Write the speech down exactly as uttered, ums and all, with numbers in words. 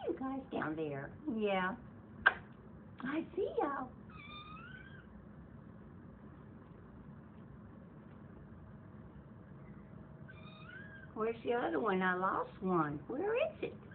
you guys down there. Yeah. I see y'all. Where's the other one? I lost one. Where is it?